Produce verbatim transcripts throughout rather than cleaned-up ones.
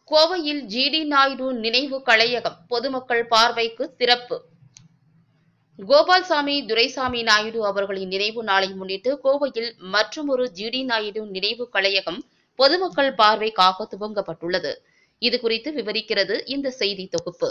கோவையில் G D Naidu நினைவு கலையகம் பொதுமக்கள் பார்வைக்கு திறப்பு. கோபால்சாமி துரைசாமி நாயுடு அவர்களின் நினைவு நாளை முன்னிட்டு கோவையில் மற்றுமொரு ஜி டி நாயுடு நினைவு கலையகம் பொதுமக்கள் பார்வைக்காக துவங்கப்பட்டுள்ளது. இதுகுறித்து விவரிக்கிறது இந்த செய்தி தொகுப்பு.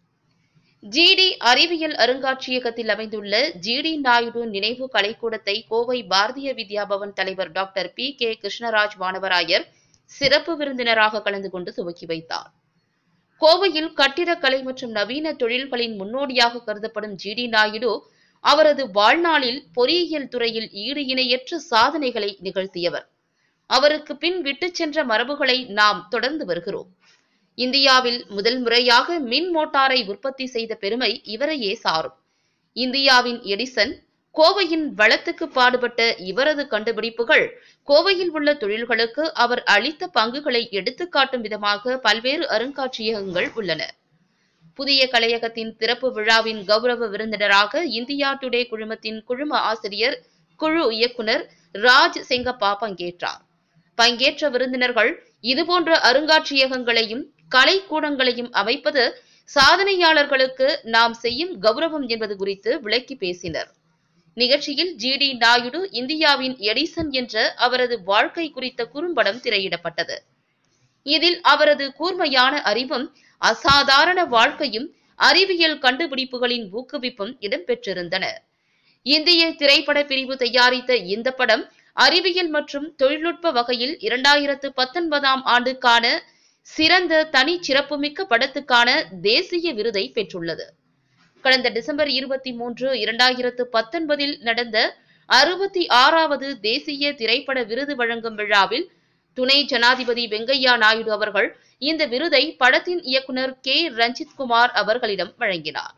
ஜி டி அறிவியல் அருங்காட்சியகத்தில் அமைந்துள்ள ஜி டி நாயுடு நினைவு கலைக்கூடத்தை கோவை பாரதிய வித்யா பவன் தலைவர் doctor P K Krishnaraj Vanavarayar சிறப்பு விருந்தினராக கலந்து கொண்டு துவக்கி வைத்தார். கோவையில் கட்டிடக்கலை மற்றும் நவீன தொழில்களின் முன்னோடியாக கருதப்படும் ஜி டி நாயுடு அவரது வாழ்நாளில் பொறியியல் துறையில் ஈடு இணையற்ற சாதனைகளை நிகழ்த்தியவர். அவருக்கு பின் விட்டுச் சென்ற மரபுகளை நாம் தொடர்ந்து வருகிறோம். இந்தியாவில் முதல் முறையாக மின் மோட்டாரை உற்பத்தி செய்த பெருமை இவரையே சாரும். இந்தியாவின் எடிசன், கோவையின் வளத்துக்கு பாடுபட்ட இவரது கண்டுபிடிப்புகள் கோவையில் உள்ள தொழில்களுக்கு அவர் அளித்த பங்குகளை எடுத்துக்காட்டும் விதமாக பல்வேறு அருங்காட்சியகங்கள் உள்ளன. புதிய கலையகத்தின் திறப்பு விழாவின் கௌரவ விருந்தினராக இந்தியா டுடே குழுமத்தின் குழும ஆசிரியர் குழு இயக்குனர் ராஜ் செங்கப்பா பங்கேற்றார். பங்கேற்ற விருந்தினர்கள் இதுபோன்ற அருங்காட்சியகங்களையும் கலைக்கூடங்களையும் அமைப்பது சாதனையாளர்களுக்கு நாம் செய்யும் கௌரவம் என்பது குறித்து விளக்கி பேசினர். நிகழ்ச்சியில் ஜி டி நாயுடு இந்தியாவின் எடிசன் என்ற அவரது வாழ்க்கை குறித்த குறும்படம் திரையிடப்பட்டது. இதில் அவரது கூர்மையான அறிவும் அசாதாரண வாழ்க்கையும் அறிவியல் கண்டுபிடிப்புகளின் ஊக்குவிப்பும் இடம்பெற்றிருந்தன. இந்திய திரைப்பட பிரிவு தயாரித்த இந்த படம் அறிவியல் மற்றும் தொழில்நுட்ப வகையில் இரண்டாயிரத்து பத்தொன்பதாம் ஆண்டுக்கான சிறந்த தனி சிறப்புமிக்க படத்துக்கான தேசிய விருதை பெற்றுள்ளது. கடந்த டிசம்பர் இருபத்தி மூன்று இரண்டாயிரத்து பத்தொன்பதில் நடந்த அறுபத்தி ஆறாவது தேசிய திரைப்பட விருது வழங்கும் விழாவில் துணை ஜனாதிபதி வெங்கையா நாயுடு அவர்கள் இந்த விருதை படத்தின் இயக்குனர் கே ரஞ்சித்குமார் அவர்களிடம் வழங்கினார்.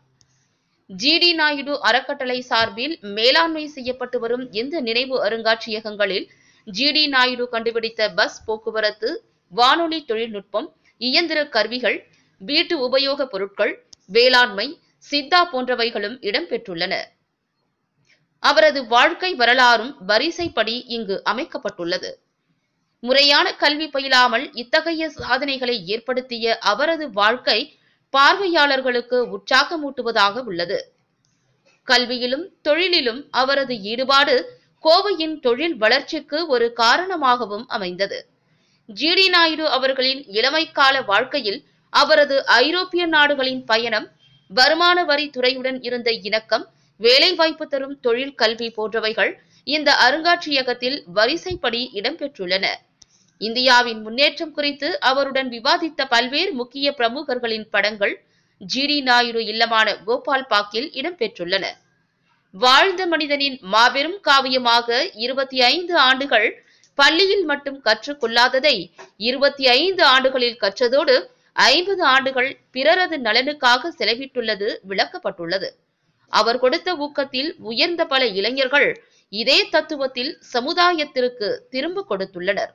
ஜி டி நாயுடு அறக்கட்டளை சார்பில் மேலாண்மை செய்யப்பட்டு வரும் இந்த நினைவு அருங்காட்சியகங்களில் ஜி டி நாயுடு கண்டுபிடித்த பஸ் போக்குவரத்து, வானொலி தொழில்நுட்பம், இயந்திர கருவிகள், வீட்டு உபயோக பொருட்கள், வேளாண்மை, சித்தா போன்றவைகளும் இடம்பெற்றுள்ளன. அவரது வாழ்க்கை வரலாறும் வரிசைப்படி இங்கு அமைக்கப்பட்டுள்ளது. முறையான கல்வி பயிலாமல் இத்தகைய சாதனைகளை ஏற்படுத்திய அவரது வாழ்க்கை பார்வையாளர்களுக்கு உற்சாகமூட்டுவதாக உள்ளது. கல்வியிலும் தொழிலிலும் அவரது ஈடுபாடு கோவையின் தொழில் வளர்ச்சிக்கு ஒரு காரணமாகவும் அமைந்தது. ஜி டி நாயுடு அவர்களின் இளமைக்கால வாழ்க்கையில் அவரது ஐரோப்பிய நாடுகளின் பயணம், வருமான வரி துறையுடன் இருந்த இணக்கம், வேலைவாய்ப்பு தரும் தொழில் கல்வி போன்றவைகள் இந்த அருங்காட்சியகத்தில் வரிசைப்படி இடம்பெற்றுள்ளன. இந்தியாவின் முன்னேற்றம் குறித்து அவருடன் விவாதித்த பல்வேறு முக்கிய பிரமுகர்களின் படங்கள் ஜி டி நாயுடு இல்லமான கோபால் பார்க்கில் இடம்பெற்றுள்ளன. வாழ்ந்த மனிதனின் மாபெரும் காவியமாக இருபத்தி ஐந்து ஆண்டுகள் பள்ளியில் மட்டும் கற்றுக்கொள்ளாததை இருபத்தி ஐந்து ஆண்டுகளில் கற்றதோடு ஐம்பது ஆண்டுகள் பிறரது நலனுக்காக செலவிட்டுள்ளது விளக்கப்பட்டுள்ளது. அவர் கொடுத்த ஊக்கத்தில் உயர்ந்த பல இளைஞர்கள் இதே தத்துவத்தில் சமுதாயத்திற்கு திரும்ப கொடுத்துள்ளனர்.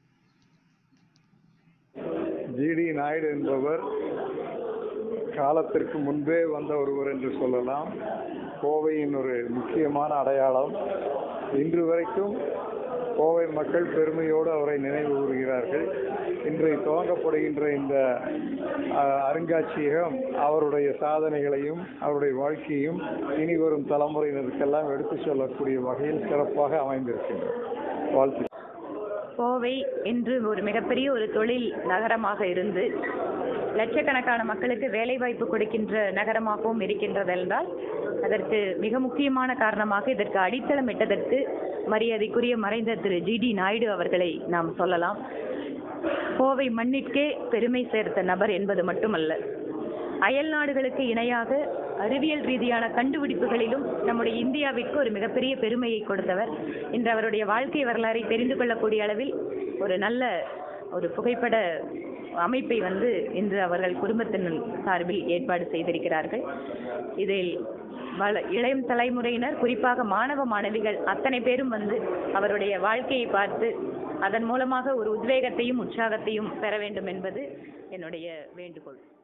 ஜி டி நாயுடு என்பவர் காலத்திற்கு முன்பே வந்த ஒருவர் என்று சொல்லலாம். கோவையின் ஒரு முக்கியமான அடையாளம். இன்று வரைக்கும் கோவை மக்கள் பெருமையோடு அவரை நினைவு கூறுகிறார்கள். இன்று துவங்கப்படுகின்ற இந்த அருங்காட்சியகம் அவருடைய சாதனைகளையும் அவருடைய வாழ்க்கையும் இனி வரும் தலைமுறையினருக்கெல்லாம் எடுத்து சொல்லக்கூடிய வகையில் சிறப்பாக அமைந்திருக்கின்றது. வாழ்த்து. கோவை இன்று ஒரு மிகப்பெரிய ஒரு தொழில் நகரமாக இருந்து லட்சக்கணக்கான மக்களுக்கு வேலைவாய்ப்பு கொடுக்கின்ற நகரமாகவும் இருக்கின்றது என்றால் அதற்கு மிக முக்கியமான காரணமாக இதற்கு அடித்தளம் இட்டதற்கு மரியாதைக்குரிய மறைந்த திரு ஜி டி நாயுடு அவர்களை நாம் சொல்லலாம். கோவை மண்ணிற்கே பெருமை சேர்த்த நபர் என்பது மட்டுமல்ல, அயல் நாடுகளுக்கு இணையாக அறிவியல் ரீதியான கண்டுபிடிப்புகளிலும் நம்முடைய இந்தியாவிற்கு ஒரு மிகப்பெரிய பெருமையை கொடுத்தவர். இன்று அவருடைய வாழ்க்கை வரலாறை தெரிந்து கொள்ளக்கூடிய அளவில் ஒரு நல்ல ஒரு புகைப்பட அமைப்பை வந்து இன்று அவர்கள் குடும்பத்தின் சார்பில் ஏற்பாடு செய்திருக்கிறார்கள். இதில் வள இளைய தலைமுறையினர், குறிப்பாக மாணவ மாணவிகள் அத்தனை பேரும் வந்து அவருடைய வாழ்க்கையை பார்த்து அதன் மூலமாக ஒரு உத்வேகத்தையும் உற்சாகத்தையும் பெற வேண்டும் என்பது என்னுடைய வேண்டுகோள்.